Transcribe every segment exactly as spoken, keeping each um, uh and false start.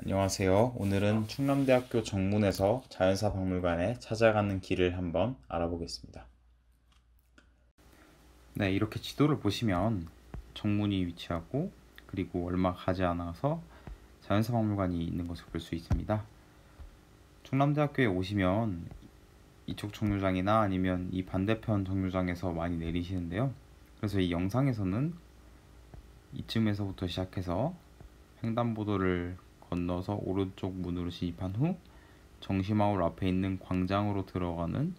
안녕하세요. 오늘은 충남대학교 정문에서 자연사박물관에 찾아가는 길을 한번 알아보겠습니다. 네, 이렇게 지도를 보시면 정문이 위치하고 그리고 얼마 가지 않아서 자연사박물관이 있는 것을 볼 수 있습니다. 충남대학교에 오시면 이쪽 정류장이나 아니면 이 반대편 정류장에서 많이 내리시는데요. 그래서 이 영상에서는 이쯤에서부터 시작해서 횡단보도를 건너서 오른쪽 문으로 진입한 후 정시마을 앞에 있는 광장으로 들어가는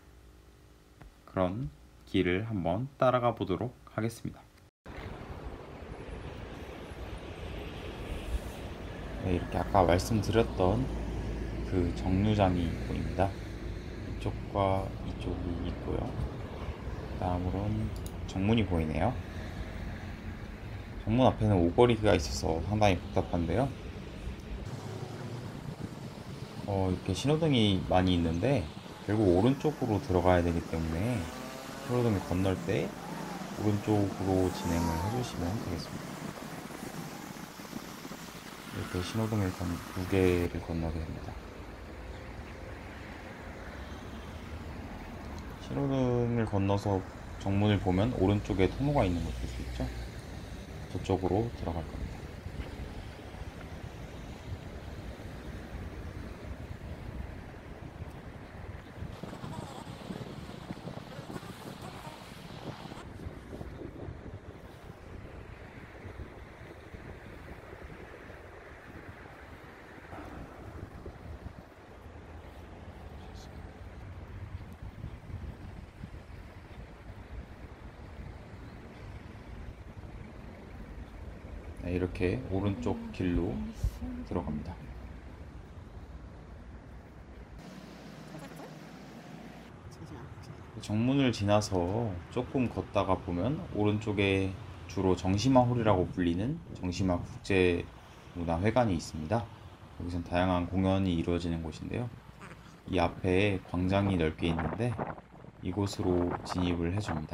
그런 길을 한번 따라가 보도록 하겠습니다. 네, 이렇게 아까 말씀드렸던 그 정류장이 보입니다. 이쪽과 이쪽이 있고요. 다음으로는 정문이 보이네요. 정문 앞에는 오거리가 있어서 상당히 복잡한데요. 어, 이렇게 신호등이 많이 있는데 결국 오른쪽으로 들어가야 되기 때문에 신호등을 건널 때 오른쪽으로 진행을 해주시면 되겠습니다. 이렇게 신호등을 건, 두 개를 건너게 됩니다. 신호등을 건너서 정문을 보면 오른쪽에 통로가 있는 걸 볼 수 있죠. 저쪽으로 들어갈 겁니다. 네, 이렇게 오른쪽 길로 들어갑니다. 정문을 지나서 조금 걷다가 보면 오른쪽에 주로 정시마홀이라고 불리는 정시마 국제문화회관이 있습니다. 여기선 다양한 공연이 이루어지는 곳인데요. 이 앞에 광장이 넓게 있는데 이곳으로 진입을 해줍니다.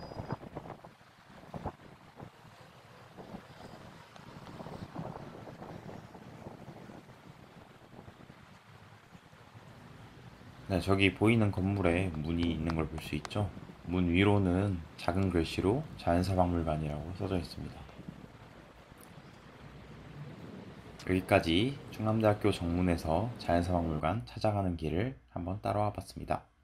네, 저기 보이는 건물에 문이 있는 걸 볼 수 있죠. 문 위로는 작은 글씨로 자연사박물관이라고 써져 있습니다. 여기까지 충남대학교 정문에서 자연사박물관 찾아가는 길을 한번 따라와 봤습니다.